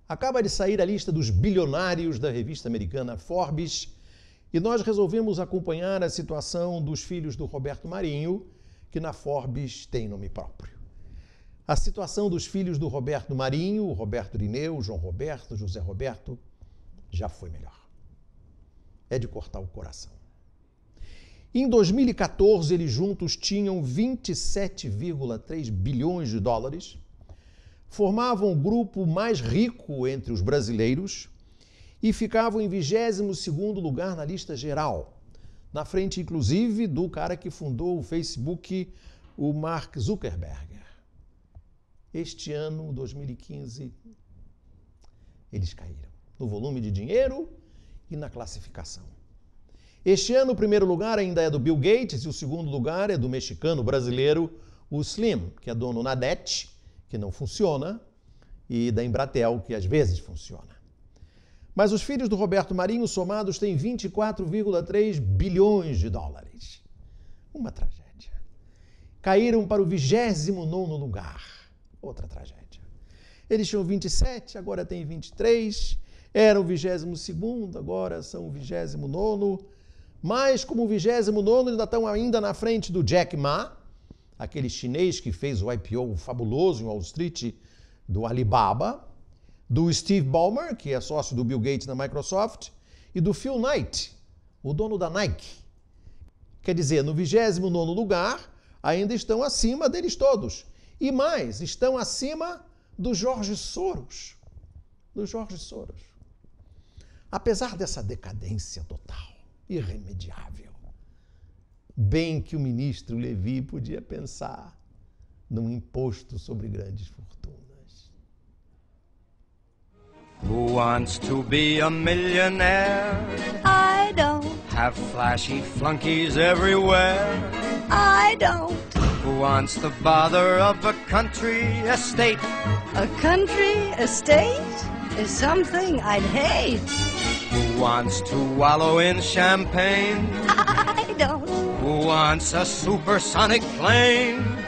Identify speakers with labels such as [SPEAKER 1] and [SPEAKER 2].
[SPEAKER 1] Acaba de sair a lista dos bilionários da revista americana Forbes e nós resolvemos acompanhar a situação dos filhos do Roberto Marinho, que na Forbes tem nome próprio. A situação dos filhos do Roberto Marinho, Roberto Irineu, João Roberto, José Roberto, já foi melhor. É de cortar o coração. Em 2014, eles juntos tinham 27,3 bilhões de dólares, formavam o grupo mais rico entre os brasileiros e ficavam em 22º lugar na lista geral, na frente, inclusive, do cara que fundou o Facebook, o Mark Zuckerberg. Este ano, 2015, eles caíram no volume de dinheiro e na classificação. Este ano, o primeiro lugar ainda é do Bill Gates e o segundo lugar é do mexicano brasileiro, o Slim, que é dono na NET, que não funciona, e da Embratel, que às vezes funciona. Mas os filhos do Roberto Marinho somados têm 24,3 bilhões de dólares. Uma tragédia. Caíram para o 29º lugar. Outra tragédia. Eles tinham 27, agora têm 23. Eram o 22º, agora são o 29º. Mas como o 29º ainda estão ainda na frente do Jack Ma, aquele chinês que fez o IPO fabuloso em Wall Street do Alibaba, do Steve Ballmer, que é sócio do Bill Gates na Microsoft, e do Phil Knight, o dono da Nike. Quer dizer, no 29º lugar, ainda estão acima deles todos. E mais, estão acima do George Soros. Do George Soros. Apesar dessa decadência total, irremediável, bem que o ministro Levy podia pensar num imposto sobre grandes fortunas.
[SPEAKER 2] Who wants to be a millionaire?
[SPEAKER 3] I don't.
[SPEAKER 2] Have flashy flunkies everywhere?
[SPEAKER 3] I don't.
[SPEAKER 2] Who wants the bother of a country estate?
[SPEAKER 3] A country estate is something I'd hate.
[SPEAKER 2] Who wants to wallow in champagne?
[SPEAKER 3] I don't.
[SPEAKER 2] Who wants a supersonic plane?